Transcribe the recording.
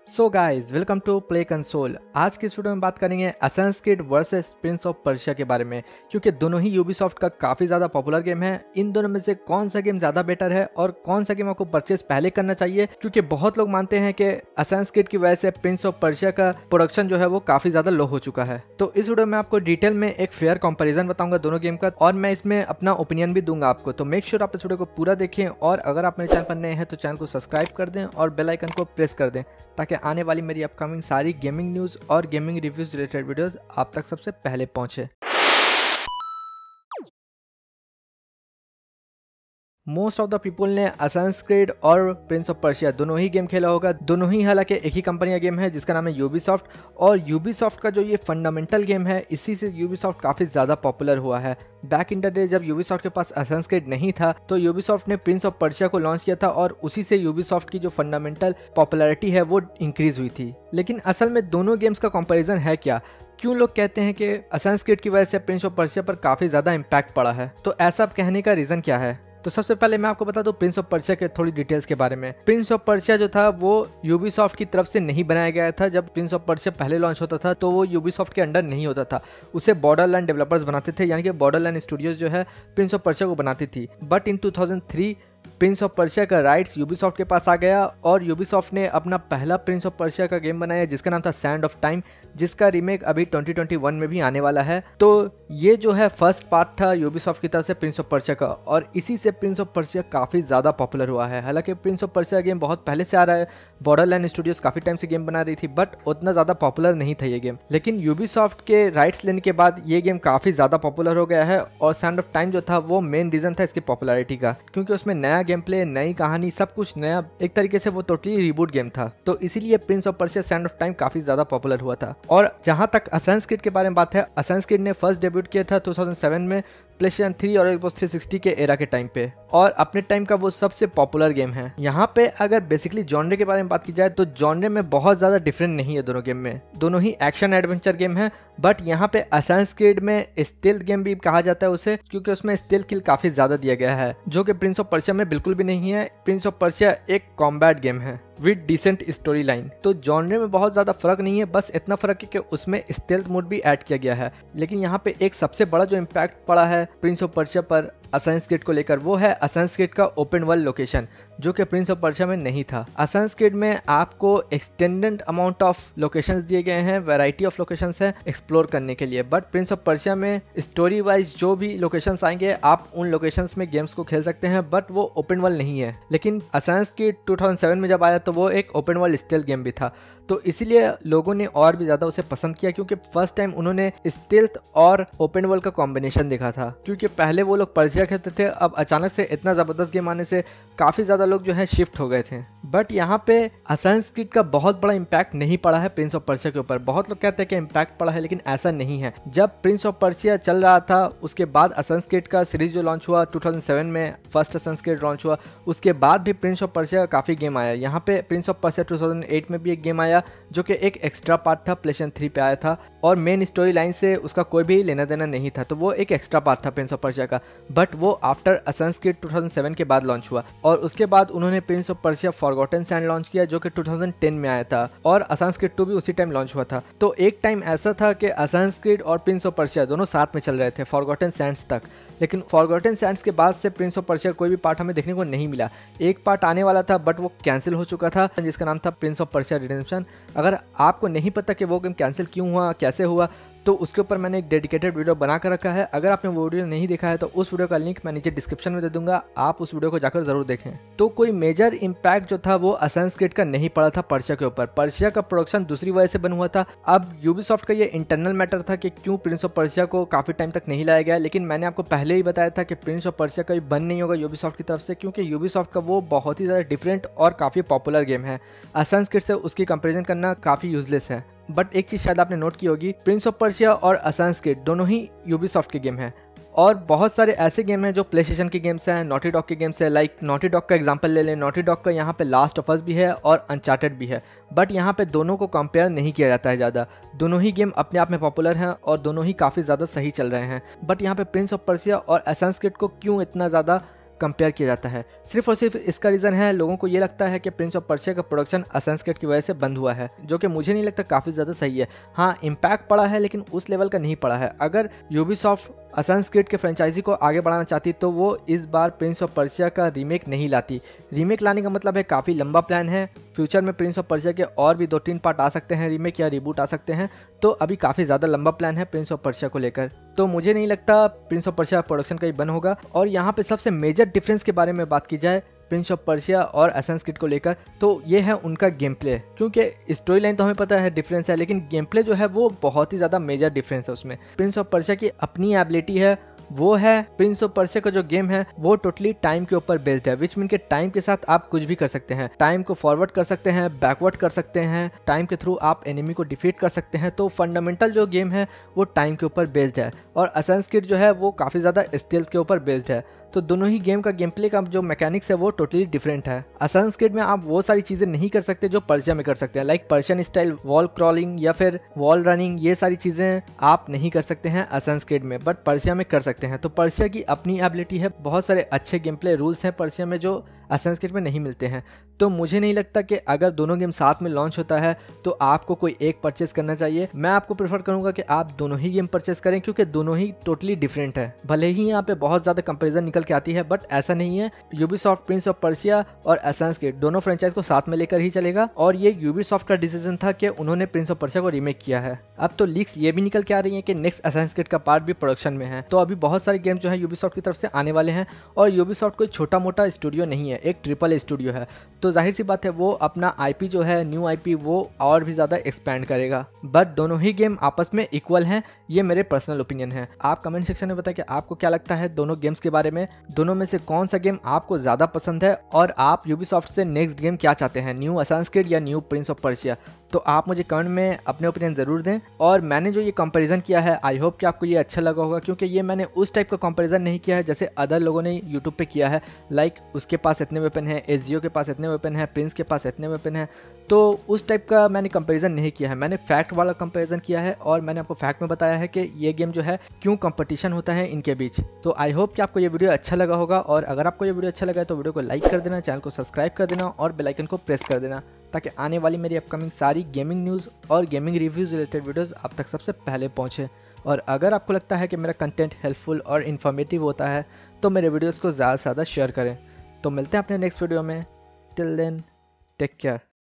So guys welcome to play console. आज की इस वीडियो में बात करेंगे Assassin's Creed versus Prince of Persia के बारे में, क्योंकि दोनों ही यूबीसॉफ्ट का काफ़ी ज़्यादा पॉपुलर गेम है। इन दोनों में से कौन सा गेम ज़्यादा बेटर है और कौन सा गेम आपको परचेज पहले करना चाहिए, क्योंकि बहुत लोग मानते हैं कि असैसिन्स क्रीड की वजह से प्रिंस ऑफ पर्शिया का प्रोडक्शन जो है वो काफ़ी ज़्यादा लो हो चुका है। तो इस वीडियो में आपको डिटेल में एक फेयर कंपेरिजन बताऊंगा दोनों गेम का, और मैं इसमें अपना ओपिनियन भी दूंगा आपको। तो मेक श्योर आप इस वीडियो को पूरा देखें, और अगर आप मेरे चैनल पर नए हैं तो चैनल को सब्सक्राइब कर दें और बेल आइकन को प्रेस कर दें, ताकि आने वाली मेरी अपकमिंग सारी गेमिंग न्यूज़ और गेमिंग रिव्यूज रिलेटेड वीडियोस आप तक सबसे पहले पहुंचे। मोस्ट ऑफ द पीपल ने असैसिन्स क्रीड और प्रिंस ऑफ पर्शिया दोनों ही गेम खेला होगा। दोनों ही हालांकि एक ही कंपनी का गेम है जिसका नाम है यूबीसॉफ्ट, और यूबीसॉफ्ट का जो ये फंडामेंटल गेम है इसी से यूबीसॉफ्ट काफ़ी ज़्यादा पॉपुलर हुआ है। बैक इन द डे जब यूबीसॉफ्ट के पास असैसिन्स क्रीड नहीं था तो यूबीसॉफ्ट ने प्रिंस ऑफ पर्शिया को लॉन्च किया था, और उसी से यूबीसॉफ्ट की जो फंडामेंटल पॉपुलैरिटी है वो इंक्रीज हुई थी। लेकिन असल में दोनों गेम्स का कंपैरिजन है क्या? क्यों लोग कहते हैं कि असैसिन्स क्रीड की वजह से प्रिंस ऑफ पर्शिया पर काफ़ी ज़्यादा इम्पैक्ट पड़ा है? तो ऐसा कहने का रीज़न क्या है? तो सबसे पहले मैं आपको बता दूं प्रिंस ऑफ पर्शिया के थोड़ी डिटेल्स के बारे में। प्रिंस ऑफ पर्शिया जो था वो यूबीसॉफ्ट की तरफ से नहीं बनाया गया था। जब प्रिंस ऑफ पर्शिया पहले लॉन्च होता था तो वो यूबीसॉफ्ट के अंडर नहीं होता था, उसे बॉर्डरलैंड डेवलपर्स बनाते थे, यानी कि बॉर्डरलैंड स्टूडियोज जो है प्रिंस ऑफ पर्शिया को बनाती थी। But in 2003 Prince of Persia का राइट्स यूबीसॉफ्ट के पास आ गया, और यूबीसॉफ्ट ने अपना पहला प्रिंस ऑफ पर्शिया का गेम बनाया जिसका नाम था सैंड ऑफ टाइम, जिसका रीमेक अभी 2021 में भी आने वाला है। तो ये जो है फर्स्ट पार्ट था यूबीसॉफ्ट की तरफ से प्रिंस ऑफ पर्शिया का, और इसी से प्रिंस ऑफ पर्शिया काफ़ी ज़्यादा पॉपुलर हुआ है। हालांकि प्रिंस ऑफ पर्शिया गेम बहुत पहले से आ रहा है, बॉर्डरलैंड स्टूडियोज काफ़ी टाइम से गेम बना रही थी, बट उतना ज़्यादा पॉपुलर नहीं था ये गेम। लेकिन यूबीसॉफ्ट के राइट्स लेने के बाद ये गेम काफ़ी ज़्यादा पॉपुलर हो गया है, और सैंड ऑफ टाइम जो था वो मेन रीज़न था इसकी पॉपुलैरिटी का, क्योंकि उसमें नया गेम प्ले, नई कहानी, सब कुछ नया, एक तरीके से वो टोटली रिबूट गेम था। तो इसीलिए Prince of Persia sand of time काफ़ी ज़्यादा पॉपुलर हुआ था। और जहाँ तक असैसिन्स क्रीड के बारे में बात है, असैसिन्स क्रीड ने फर्स्ट डेब्यूट किया था 2007 में प्लेस्टेशन 3 और एक्सबॉक्स 360 के एरा के टाइम पे, और अपने टाइम का वो सबसे पॉपुलर गेम है। यहाँ पे अगर बेसिकली जॉनरे के बारे में बात की जाए तो जॉनरे में बहुत ज़्यादा डिफरेंट नहीं है दोनों गेम में। दोनों ही एक्शन एडवेंचर गेम है, बट यहाँ पे असैसिन्स क्रीड में स्टेल्थ गेम भी कहा जाता है उसे, क्योंकि उसमें स्टेल्थ किल काफ़ी ज़्यादा दिया गया है, जो कि प्रिंस ऑफ पर्शिया में बिल्कुल भी नहीं है। प्रिंस ऑफ पर्शिया एक कॉम्बैट गेम है विद डिसेंट स्टोरी लाइन। तो जॉनरे में बहुत ज़्यादा फर्क नहीं है, बस इतना फर्क है कि उसमें स्टेल्थ मोड भी ऐड किया गया है। लेकिन यहाँ पे एक सबसे बड़ा जो इम्पैक्ट पड़ा है प्रिंस ऑफ पर्शिया पर असैसिन्स क्रीड को लेकर, वो है असैसिन्स क्रीड का ओपन वर्ल्ड लोकेशन, जो कि प्रिंस ऑफ पर्शिया में नहीं था। असैसिन्स क्रीड में आपको एक्सटेंडेड अमाउंट ऑफ लोकेशंस दिए गए हैं, वैरायटी ऑफ लोकेशंस हैं एक्सप्लोर करने के लिए, बट प्रिंस ऑफ पर्शिया में स्टोरी वाइज जो भी लोकेशंस आएंगे आप उन लोकेशंस में गेम्स को खेल सकते हैं, बट वो ओपन वर्ल्ड नहीं है। लेकिन असैसिन्स क्रीड 2007 में जब आया तो वो एक ओपन वर्ल्ड स्टेल्थ गेम भी था, तो इसीलिए लोगों ने और भी ज़्यादा उसे पसंद किया, क्योंकि फर्स्ट टाइम उन्होंने स्टेल्थ और ओपन वर्ल्ड का कॉम्बिनेशन देखा था। क्योंकि पहले वो लोग पर्शिया खेलते थे, अब अचानक से इतना ज़बरदस्त गेम आने से काफ़ी ज़्यादा लोग जो है शिफ्ट हो गए थे। बट यहाँ पे असैसिन्स क्रीड का बहुत बड़ा इम्पैक्ट नहीं पड़ा है प्रिंस ऑफ पर्शिया के ऊपर। बहुत लोग कहते हैं कि इम्पैक्ट पड़ा है, लेकिन ऐसा नहीं है। जब प्रिंस ऑफ पर्शिया चल रहा था उसके बाद असैसिन्स क्रीड का सीरीज जो लॉन्च हुआ 2007 में, फर्स्ट असैसिन्स क्रीड लॉन्च हुआ, उसके बाद भी प्रिंस ऑफ पर्शिया का काफ़ी गेम आया। यहाँ पे प्रिंस ऑफ पर्शिया 2008 में भी एक गेम आया जो कि एक एक्स्ट्रा पार्ट था, प्लेस्टेशन 3 पे आया था, और मेन स्टोरी लाइन से उसका कोई भी लेना देना नहीं था, तो वो एक एक्स्ट्रा पार्ट था प्रिंस ऑफ पर्शिया का। बट वो आफ्टर असैसिन्स क्रीड 2007 के बाद लॉन्च हुआ, और उसके बाद उन्होंने Prince of Persia Forgotten Sand launch किया जो कि 2010 में आया था, और असैसिन्स क्रीड 2 भी उसी टाइम लॉन्च हुआ था। तो एक टाइम ऐसा था कि असैसिन्स क्रीड और प्रिंस ऑफ पर्शिया दोनों साथ में चल रहे थे फॉरगॉटन सैंड्स तक। लेकिन फॉरगॉटन सैंड्स के बाद से प्रिंस ऑफ पर्शिया कोई भी पार्ट हमें देखने को नहीं मिला। एक पार्ट आने वाला था बट वो कैंसिल हो चुका था, जिसका नाम था प्रिंस ऑफ पर्शिया रिडेम्पशन। अगर आपको नहीं पता कि वो गेम कैंसिल क्यों हुआ, कैसे हुआ, तो उसके ऊपर मैंने एक डेडिकेटेड वीडियो बना कर रखा है। अगर आपने वो वीडियो नहीं देखा है तो उस वीडियो का लिंक मैं नीचे डिस्क्रिप्शन में दे दूंगा, आप उस वीडियो को जाकर जरूर देखें। तो कोई मेजर इम्पैक्ट जो था वो असैसिन्स क्रीड का नहीं पड़ा था पर्शिया के ऊपर। पर्शिया का प्रोडक्शन दूसरी वजह से बना हुआ था। अब यूबीसॉफ्ट का ये इंटरनल मैटर था कि क्यों प्रिंस ऑफ पर्शिया को काफी टाइम तक नहीं लाया गया, लेकिन मैंने आपको पहले ही बताया था कि प्रिंस ऑफ पर्शिया कभी बंद नहीं होगा यूबीसॉफ्ट की तरफ से, क्योंकि यूबीसॉफ्ट का वो बहुत ही ज़्यादा डिफरेंट और काफ़ी पॉपुलर गेम है। असैसिन्स क्रीड से उसकी कंपेरिजन करना काफ़ी यूजलेस है। बट एक चीज़ शायद आपने नोट की होगी, प्रिंस ऑफ पर्शिया और असैसिन्स क्रीड दोनों ही यूबीसॉफ्ट के गेम हैं, और बहुत सारे ऐसे गेम हैं जो प्लेस्टेशन के गेम्स हैं, नॉटी डॉग के गेम्स हैं। लाइक नॉटी डॉग का एग्जांपल ले लें, नॉटी डॉग का यहाँ पे लास्ट ऑफ अस भी है और अनचार्टेड भी है, बट यहाँ पे दोनों को कंपेयर नहीं किया जाता है ज़्यादा। दोनों ही गेम अपने आप में पॉपुलर हैं और दोनों ही काफ़ी ज़्यादा सही चल रहे हैं। बट यहाँ पे प्रिंस ऑफ पर्शिया और असैसिन्स क्रीड को क्यों इतना ज़्यादा कंपेयर किया जाता है। सिर्फ और सिर्फ इसका रीज़न है, लोगों को ये लगता है कि प्रिंस ऑफ पर्शिया का प्रोडक्शन असेंस क्रीड की वजह से बंद हुआ है, जो कि मुझे नहीं लगता काफ़ी ज़्यादा सही है। हाँ, इम्पैक्ट पड़ा है लेकिन उस लेवल का नहीं पड़ा है। अगर यूबीसॉफ्ट असेंस क्रीड के फ्रेंचाइजी को आगे बढ़ाना चाहती तो वो इस बार प्रिंस ऑफ पर्शिया का रीमेक नहीं लाती। रीमेक लाने का मतलब है काफ़ी लंबा प्लान है। फ्यूचर में प्रिंस ऑफ पर्शिया के और भी 2-3 पार्ट आ सकते हैं, रीमेक या रिबूट आ सकते हैं, तो अभी काफ़ी ज़्यादा लंबा प्लान है प्रिंस ऑफ पर्शिया को लेकर। तो मुझे नहीं लगता प्रिंस ऑफ पर्शिया प्रोडक्शन कहीं बंद होगा। और यहाँ पे सबसे मेजर डिफरेंस के बारे में बात की जाए प्रिंस ऑफ पर्शिया और असेंस क्रीड को लेकर, तो ये है उनका गेम प्ले। क्योंकि स्टोरी लाइन तो हमें पता है डिफरेंस है, लेकिन गेम प्ले जो है वो बहुत ही ज़्यादा मेजर डिफरेंस है उसमें। प्रिंस ऑफ पर्शिया की अपनी एबिलिटी है, वो है प्रिंस ऑफ पर्शिया का जो गेम है वो टोटली टाइम के ऊपर बेस्ड है, विच मीन के टाइम के साथ आप कुछ भी कर सकते हैं। टाइम को फॉरवर्ड कर सकते हैं, बैकवर्ड कर सकते हैं, टाइम के थ्रू आप एनिमी को डिफीट कर सकते हैं। तो फंडामेंटल जो गेम है वो टाइम के ऊपर बेस्ड है, और असेंस क्रीड जो है वो काफ़ी ज़्यादा स्टेल्थ के ऊपर बेस्ड है। तो दोनों ही गेम का गेम प्ले का जो मैकेनिक्स है वो टोटली डिफरेंट है। असेंस क्रीड में आप वो सारी चीज़ें नहीं कर सकते जो पर्शिया में कर सकते हैं, like Persian style wall crawling या फिर वॉल रनिंग, ये सारी चीज़ें आप नहीं कर सकते हैं असेंस क्रीड में, बट पर्शिया में कर सकते हैं। तो पर्शिया की अपनी एबिलिटी है, बहुत सारे अच्छे गेम प्ले रूल्स हैं पर्शिया में जो असेंस क्रीड में नहीं मिलते हैं। तो मुझे नहीं लगता कि अगर दोनों गेम साथ में लॉन्च होता है तो आपको कोई एक परचेस करना चाहिए। मैं आपको प्रेफर करूंगा कि आप दोनों ही गेम परचेस करें, क्योंकि दोनों ही टोटली डिफरेंट है। भले ही यहाँ पे बहुत ज़्यादा कंपैरिजन निकल के आती है, बट ऐसा नहीं है। यूबीसॉफ्ट प्रिंस ऑफ पर्शिया और असेंस क्रीड दोनों फ्रेंचाइज को साथ में लेकर ही चलेगा, और ये यूबीसॉफ्ट का डिसीजन था कि उन्होंने प्रिंस ऑफ पर्शिया को रीमेक किया है। अब तो लीक्स ये भी निकल के आ रही है कि नेक्स्ट असेंस क्रीड का पार्ट भी प्रोडक्शन में है। तो अभी बहुत सारे गेम जो है यूबीसॉफ्ट की तरफ से आने वाले हैं, और यूबीसॉफ्ट कोई छोटा मोटा स्टूडियो नहीं है, एक ट्रिपल स्टूडियो है। तो जाहिर सी बात है वो अपना आईपी जो है, न्यू आईपी, वो और भी ज़्यादा एक्सपैंड करेगा। बट दोनों ही गेम आपस में इक्वल हैं, ये मेरे पर्सनल ओपिनियन है। आप कमेंट सेक्शन में बताएं कि आपको क्या लगता है दोनों गेम्स के बारे में, दोनों में से कौन सा गेम आपको ज़्यादा पसंद है, और आप यूबीसॉफ्ट से नेक्स्ट गेम क्या चाहते हैं, न्यू असेंस क्रीड या न्यू प्रिंस ऑफ पर्शिया। तो आप मुझे कमेंट में अपने ओपिनियन ज़रूर दें। और मैंने जो ये कंपैरिजन किया है, आई होप कि आपको ये अच्छा लगा होगा, क्योंकि ये मैंने उस टाइप का कंपैरिजन नहीं किया है जैसे अदर लोगों ने यूट्यूब पे किया है, लाइक उसके पास इतने वेपन है, एजियो के पास इतने वेपन है, प्रिंस के पास इतने वेपन है। तो उस टाइप का मैंने कंपैरिजन नहीं किया है, मैंने फैक्ट वाला कंपैरिजन किया है, और मैंने आपको फैक्ट में बताया है कि ये गेम जो है क्यों कंपटीशन होता है इनके बीच। तो आई होप कि आपको ये वीडियो अच्छा लगा होगा, और अगर आपको ये वीडियो अच्छा लगा है तो वीडियो को लाइक कर देना, चैनल को सब्सक्राइब कर देना, और बेल आइकन को प्रेस कर देना, ताकि आने वाली मेरी अपकमिंग सारी गेमिंग न्यूज़ और गेमिंग रिव्यूज़ रिलेटेड वीडियोस आप तक सबसे पहले पहुंचे। और अगर आपको लगता है कि मेरा कंटेंट हेल्पफुल और इन्फॉर्मेटिव होता है तो मेरे वीडियोस को ज़्यादा से ज़्यादा शेयर करें। तो मिलते हैं अपने नेक्स्ट वीडियो में। Till then, take care.